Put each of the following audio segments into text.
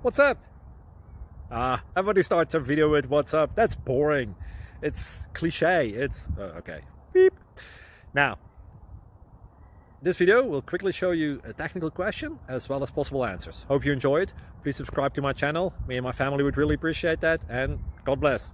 What's up? Everybody starts a video with what's up. That's boring. It's cliche. It's okay. Beep. Now, this video will quickly show you a technical question as well as possible answers. Hope you enjoyed. Please subscribe to my channel. Me and my family would really appreciate that, and God bless.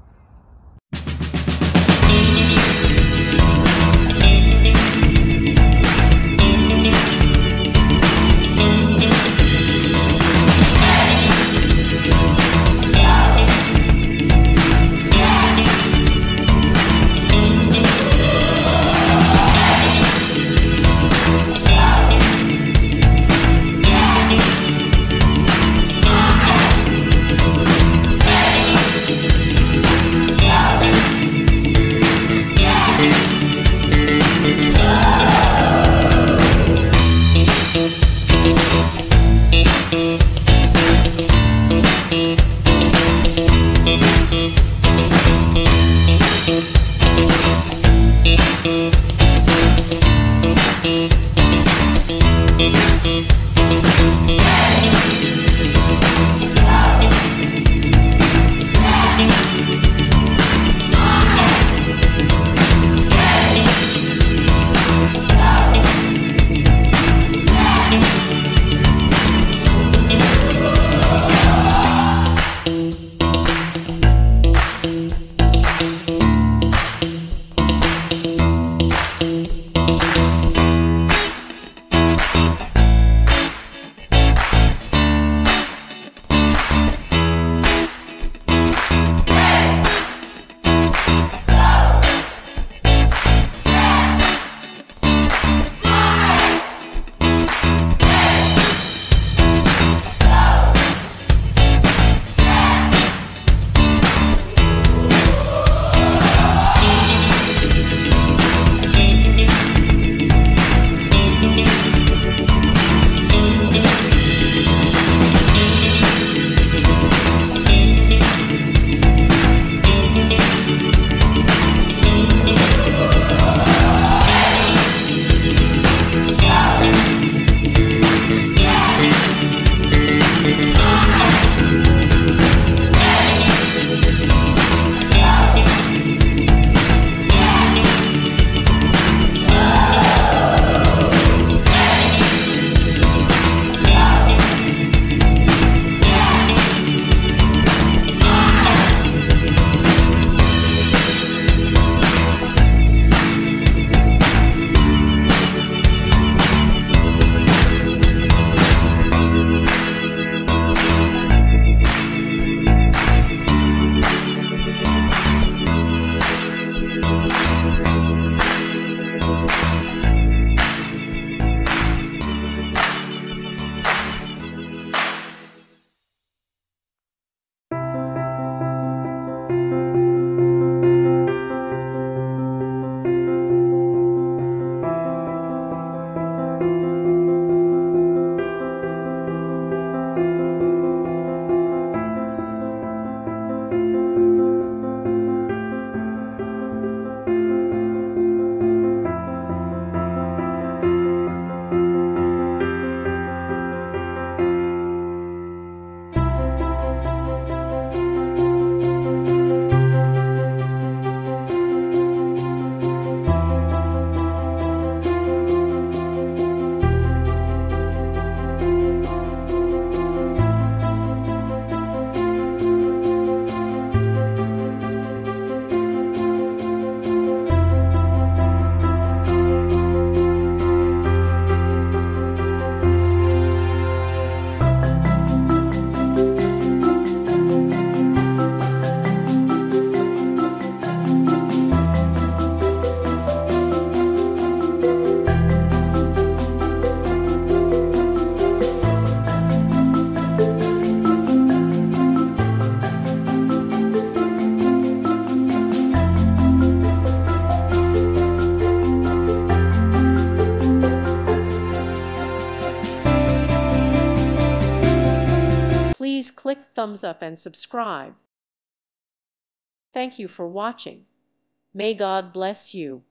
Please click thumbs up and subscribe. Thank you for watching. May God bless you.